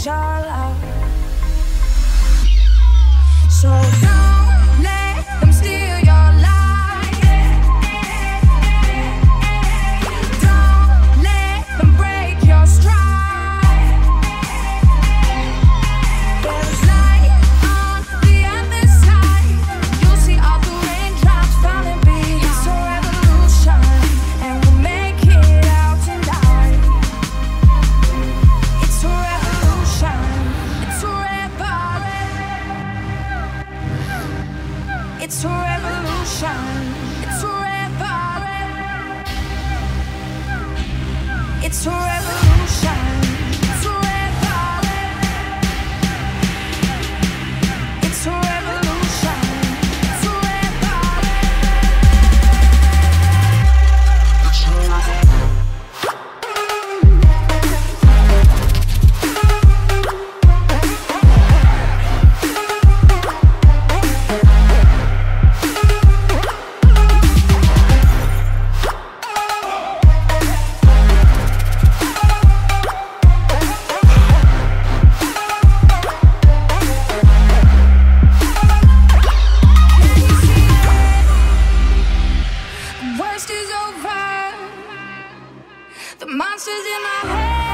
your love. So don't let them steal your life. Don't let them break your stride. There's light on the other side. You'll see all the raindrops falling behind. It's a revolution, and we'll make it out tonight. It's a revolution. It's a It's a revolution. It's a It's a revolution. It's a It's a revolution. It's a worst is over. The monsters in my head.